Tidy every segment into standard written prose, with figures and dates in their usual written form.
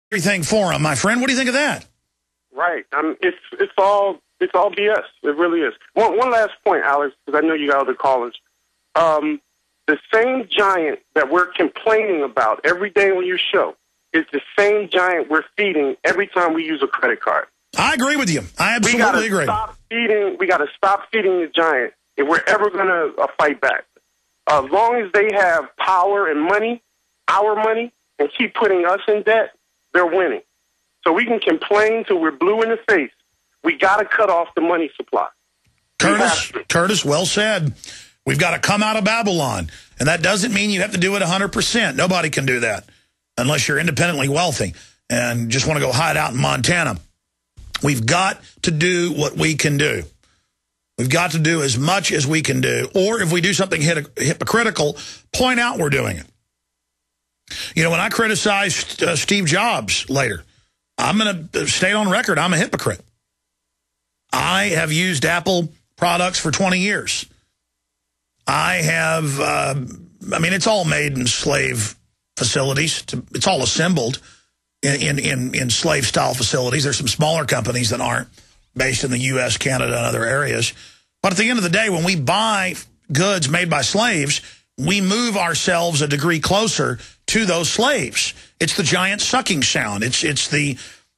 everything for them, my friend. What do you think of that? Right. It's all BS. It really is. One last point, Alex, because I know you got other callers. The same giant that we're complaining about every day on your show is the same giant we're feeding every time we use a credit card. I agree with you. I absolutely agree. We got to stop feeding the giant if we're ever going to fight back. As long as they have power and money, our money, and keep putting us in debt, they're winning. So we can complain till we're blue in the face. We got to cut off the money supply. Curtis, well said. We've got to come out of Babylon. And that doesn't mean you have to do it 100%. Nobody can do that unless you're independently wealthy and just want to go hide out in Montana. We've got to do what we can do. We've got to do as much as we can do. Or if we do something hypocritical, point out we're doing it. You know, when I criticized Steve Jobs later, I'm going to state on record, I'm a hypocrite. I have used Apple products for 20 years. I have, I mean, it's all made in slave facilities. It's all assembled in slave-style facilities. There's some smaller companies that aren't based in the U.S., Canada, and other areas. But at the end of the day, when we buy goods made by slaves, we move ourselves a degree closer to those slaves. It's the giant sucking sound. It's the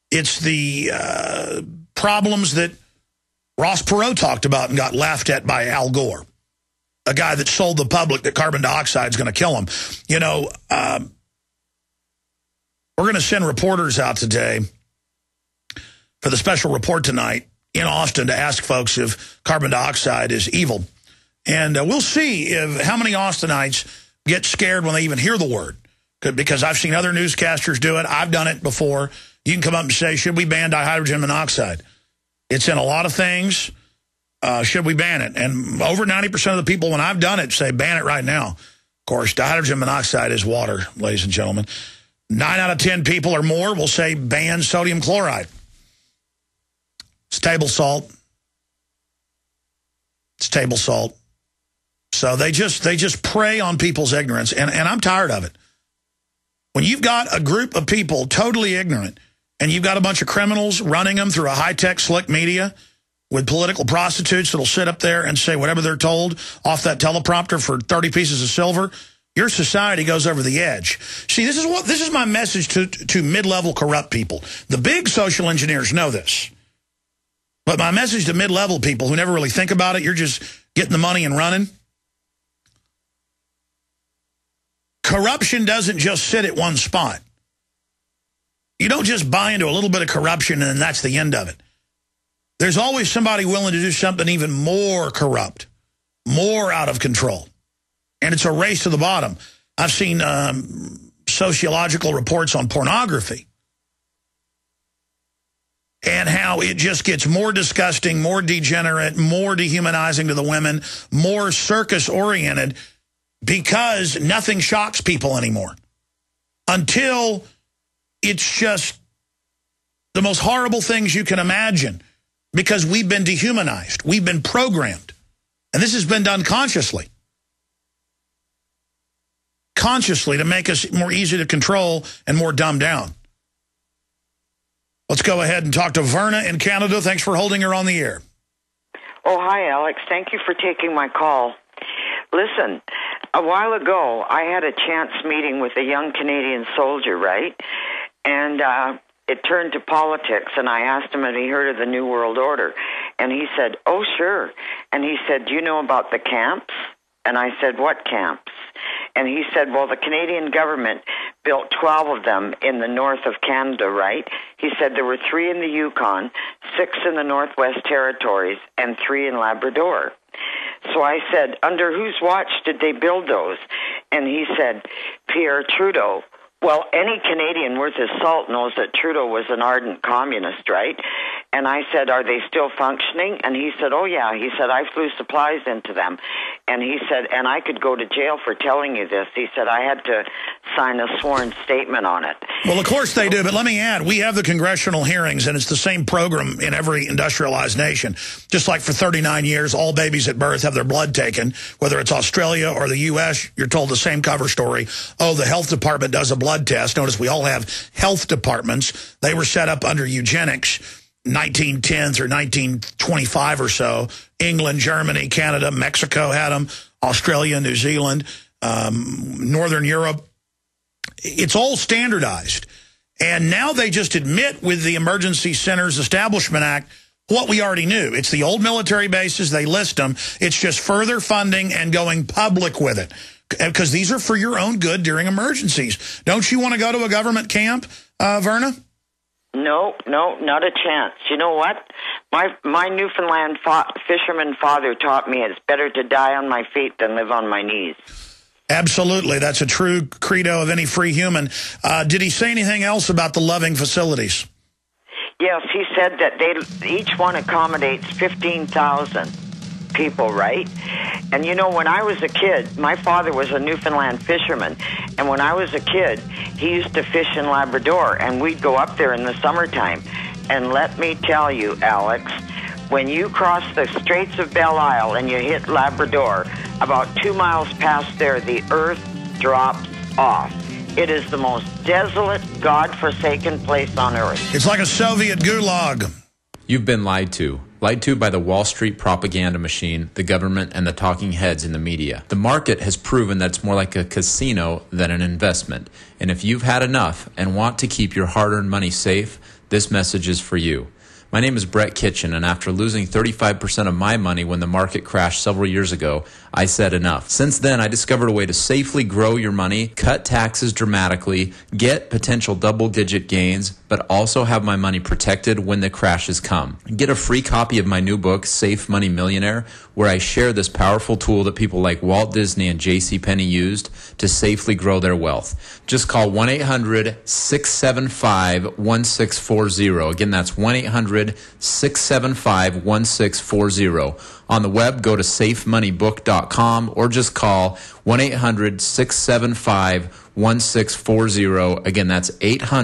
problems that Ross Perot talked about and got laughed at by Al Gore, a guy that sold the public that carbon dioxide is going to kill him. You know, we're going to send reporters out today for the special report tonight in Austin to ask folks if carbon dioxide is evil. And we'll see how many Austinites get scared when they even hear the word. Because I've seen other newscasters do it. I've done it before. You can come up and say, should we ban dihydrogen monoxide? It's in a lot of things. Should we ban it? And over 90% of the people, when I've done it, say ban it right now. Of course, dihydrogen monoxide is water, ladies and gentlemen. 9 out of 10 people or more will say ban sodium chloride. It's table salt. It's table salt. So they just prey on people's ignorance, and I'm tired of it. When you've got a group of people totally ignorant, and you've got a bunch of criminals running them through a high-tech, slick media with political prostitutes that'll sit up there and say whatever they're told off that teleprompter for 30 pieces of silver, your society goes over the edge. See, this is my message to mid-level corrupt people. The big social engineers know this. But my message to mid-level people who never really think about it, you're just getting the money and running. Corruption doesn't just sit at one spot. You don't just buy into a little bit of corruption and then that's the end of it. There's always somebody willing to do something even more corrupt, more out of control. And it's a race to the bottom. I've seen sociological reports on pornography and how it just gets more disgusting, more degenerate, more dehumanizing to the women, more circus-oriented, because nothing shocks people anymore. Until it's just the most horrible things you can imagine, because we've been dehumanized. We've been programmed. And this has been done consciously. Consciously, to make us more easy to control and more dumbed down. Let's go ahead and talk to Verna in Canada. Thanks for holding her on the air. Oh, hi, Alex. Thank you for taking my call. Listen, a while ago, I had a chance meeting with a young Canadian soldier, right? And it turned to politics, and I asked him if he heard of the New World Order. And he said, oh, sure. And he said, do you know about the camps? And I said, what camps? And he said, well, the Canadian government built 12 of them in the north of Canada, right? He said there were 3 in the Yukon, 6 in the Northwest Territories, and 3 in Labrador. So I said, under whose watch did they build those? And he said, Pierre Trudeau. Well, any Canadian worth his salt knows that Trudeau was an ardent communist, right? And I said, are they still functioning? And he said, oh, yeah. He said, I flew supplies into them. And he said, and I could go to jail for telling you this. He said, I had to sign a sworn statement on it. Well, of course they do. But let me add, we have the congressional hearings, and it's the same program in every industrialized nation. Just like for 39 years, all babies at birth have their blood taken. Whether it's Australia or the U.S., you're told the same cover story. Oh, the health department does a blood test. Notice we all have health departments. They were set up under eugenics. 1910 through 1925 or so. England, Germany, Canada, Mexico had them. Australia, New Zealand, Northern Europe. It's all standardized. And now they just admit with the Emergency Centers Establishment Act what we already knew. It's the old military bases. They list them. It's just further funding and going public with it. Because these are for your own good during emergencies. Don't you want to go to a government camp, Verna? No, not a chance. You know what? My Newfoundland fisherman father taught me it's better to die on my feet than live on my knees. Absolutely. That's a true credo of any free human. Did he say anything else about the loving facilities? Yes, he said that each one accommodates 15,000 people, right? And you know, when I was a kid, my father was a Newfoundland fisherman, and when I was a kid, he used to fish in Labrador, and we'd go up there in the summertime. And let me tell you, Alex, when you cross the Straits of Belle Isle and you hit Labrador, about 2 miles past there, the earth drops off. It is the most desolate, God-forsaken place on earth. It's like a Soviet gulag. You've been lied to. Lied to by the Wall Street propaganda machine, the government, and the talking heads in the media. The market has proven that it's more like a casino than an investment. And if you've had enough and want to keep your hard-earned money safe, this message is for you. My name is Brett Kitchen, and after losing 35% of my money when the market crashed several years ago, I said enough. Since then, I discovered a way to safely grow your money, cut taxes dramatically, get potential double-digit gains, but also have my money protected when the crashes come. Get a free copy of my new book, Safe Money Millionaire, where I share this powerful tool that people like Walt Disney and JCPenney used to safely grow their wealth. Just call 1-800-675-1640. Again, that's 1-800-675-1640. On the web, go to safemoneybook.com or just call 1-800-675-1640. Again, that's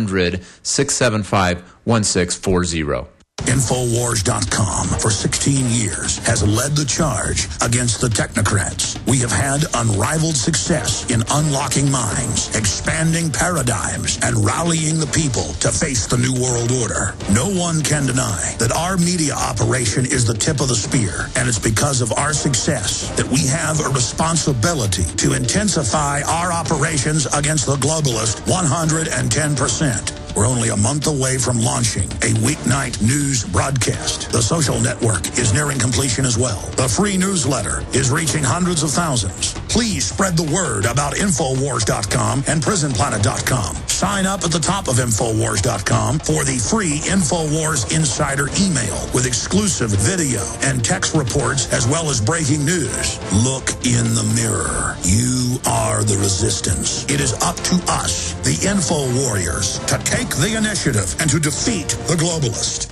800-675-1640. Infowars.com for 16 years has led the charge against the technocrats. We have had unrivaled success in unlocking minds, expanding paradigms, and rallying the people to face the New World Order. No one can deny that our media operation is the tip of the spear, and it's because of our success that we have a responsibility to intensify our operations against the globalist 110%. We're only a month away from launching a weeknight news broadcast. The social network is nearing completion as well. The free newsletter is reaching hundreds of thousands. Please spread the word about Infowars.com and PrisonPlanet.com. Sign up at the top of Infowars.com for the free Infowars Insider email with exclusive video and text reports as well as breaking news. Look in the mirror. You are the resistance. It is up to us, the Info Warriors, to take the initiative and to defeat the globalist.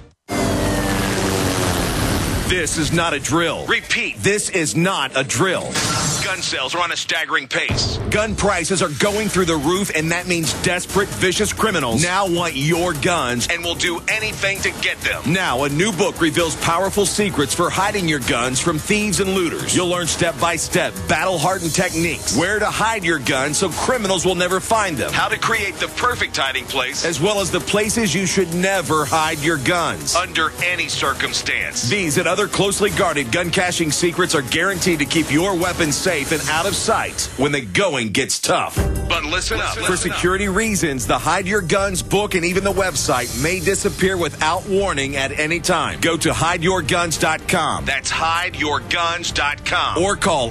This is not a drill. Repeat, this is not a drill. Gun sales are on a staggering pace. Gun prices are going through the roof, and that means desperate, vicious criminals now want your guns and will do anything to get them. Now, a new book reveals powerful secrets for hiding your guns from thieves and looters. You'll learn step-by-step, battle-hardened techniques, where to hide your guns so criminals will never find them, how to create the perfect hiding place, as well as the places you should never hide your guns, under any circumstance. These and other closely guarded gun caching secrets are guaranteed to keep your weapons safe and out of sight when the going gets tough. But listen up. For security reasons, the Hide Your Guns book and even the website may disappear without warning at any time. Go to hideyourguns.com. That's hideyourguns.com. Or call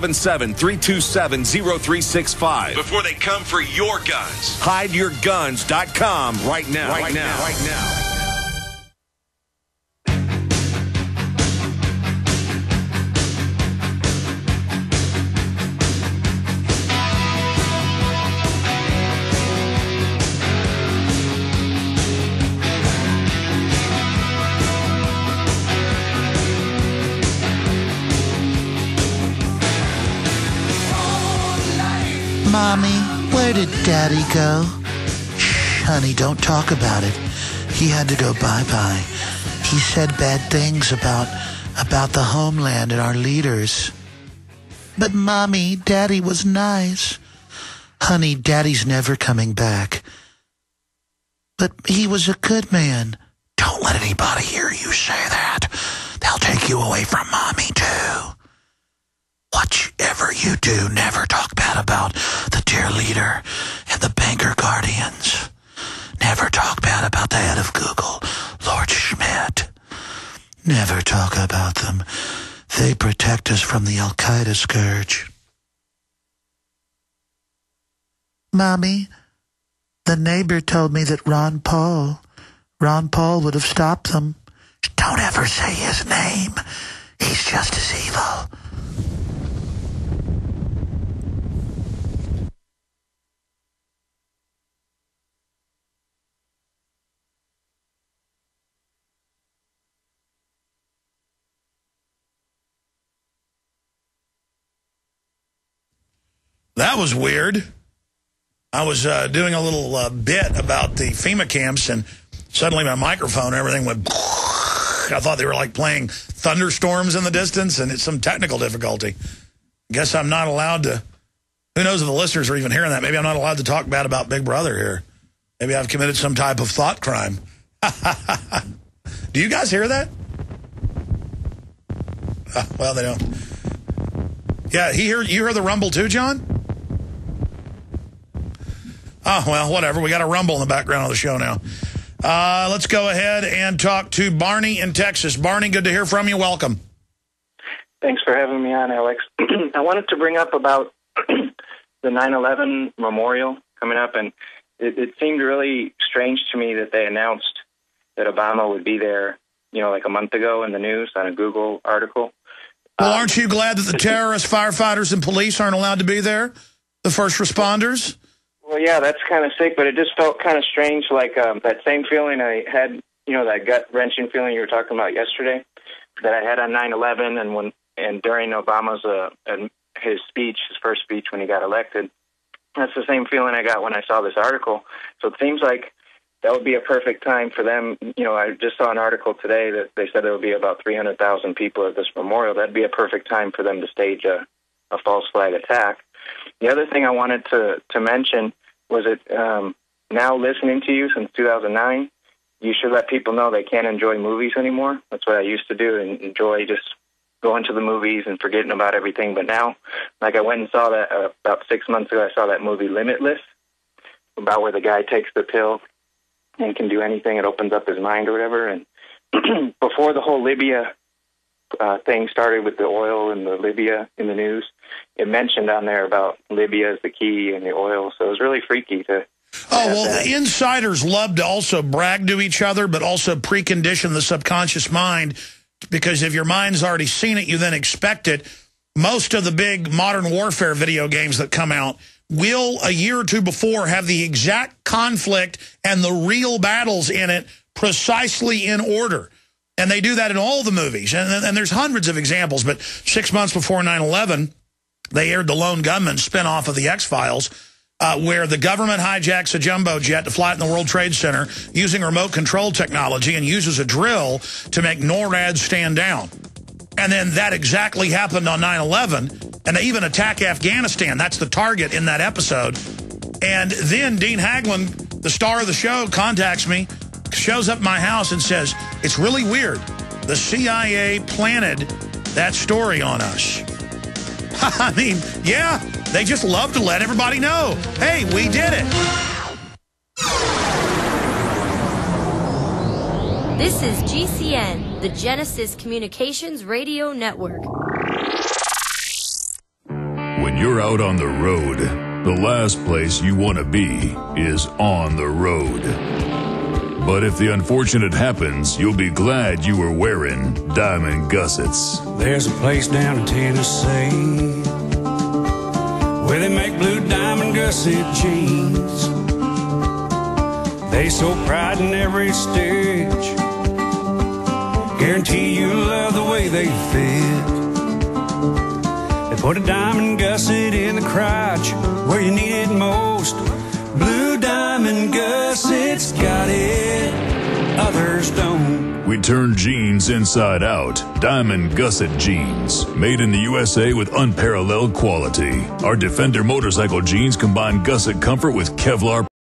877-327-0365 before they come for your guns. Hideyourguns.com right now. Right now. Mommy, where did Daddy go? Shh, honey, don't talk about it. He had to go bye-bye. He said bad things about the homeland and our leaders. But Mommy, Daddy was nice. Honey, Daddy's never coming back. But he was a good man. Don't let anybody hear you say that. They'll take you away from Mommy, too. Whatever you do, never talk bad about the dear leader and the banker guardians. Never talk bad about the head of Google, Lord Schmidt. Never talk about them. They protect us from the Al-Qaeda scourge. Mommy, the neighbor told me that Ron Paul would have stopped them. Don't ever say his name. He's just as evil. That was weird. I was doing a little bit about the FEMA camps, and suddenly my microphone and everything went... I thought they were like playing thunderstorms in the distance, and it's some technical difficulty. Guess I'm not allowed to... Who knows if the listeners are even hearing that? Maybe I'm not allowed to talk bad about Big Brother here. Maybe I've committed some type of thought crime. Do you guys hear that? Well, they don't. Yeah, you heard the rumble too, John? Oh, well, whatever. We got a rumble in the background of the show now. Let's go ahead and talk to Barney in Texas. Barney, good to hear from you. Welcome. Thanks for having me on, Alex. I wanted to bring up about the 9/11 memorial coming up, and it seemed really strange to me that they announced that Obama would be there, like a month ago in the news on a Google article. Well, aren't you glad that the terrorists, firefighters, and police aren't allowed to be there? The first responders? Well, yeah, that's kind of sick, but it just felt kind of strange, like that same feeling I had, that gut-wrenching feeling you were talking about yesterday, that I had on 9/11 and during Obama's his first speech when he got elected. That's the same feeling I got when I saw this article. So it seems like that would be a perfect time for them. I just saw an article today that they said there would be about 300,000 people at this memorial. That'd be a perfect time for them to stage a false flag attack. The other thing I wanted to mention was that now listening to you since 2009, you should let people know they can't enjoy movies anymore. That's what I used to do, and enjoy just going to the movies and forgetting about everything. But now, like I went and saw that about 6 months ago, I saw that movie Limitless, about where the guy takes the pill and can do anything. It opens up his mind or whatever. And before the whole Libya thing started with the oil and the Libya in the news, it mentioned on there about Libya as the key and the oil. So it was really freaky to... Oh, well, the insiders love to also brag to each other, but also precondition the subconscious mind, because if your mind's already seen it, you then expect it. Most of the big modern warfare video games that come out will, a year or two before, have the exact conflict and the real battles in it precisely in order. And they do that in all the movies. And there's hundreds of examples. But 6 months before 9/11, they aired the Lone Gunman spinoff of the X-Files, where the government hijacks a jumbo jet to fly it in the World Trade Center using remote control technology and uses a drill to make NORAD stand down. And then that exactly happened on 9/11. And they even attack Afghanistan. That's the target in that episode. And then Dean Haglund, the star of the show, contacts me, shows up at my house and says, it's really weird. The CIA planted that story on us. I mean, yeah, they just love to let everybody know, hey, we did it. This is GCN, the Genesis Communications Radio Network. When you're out on the road, the last place you want to be is on the road. But if the unfortunate happens, you'll be glad you were wearing diamond gussets. There's a place down in Tennessee where they make blue diamond gusset jeans. They so pride in every stitch, guarantee you'll love the way they fit. At Put a diamond gusset in the crotch where you need it most. Blue diamond gussets got it, others don't. We turn jeans inside out. Diamond Gusset Jeans. Made in the USA with unparalleled quality. Our Defender motorcycle jeans combine gusset comfort with Kevlar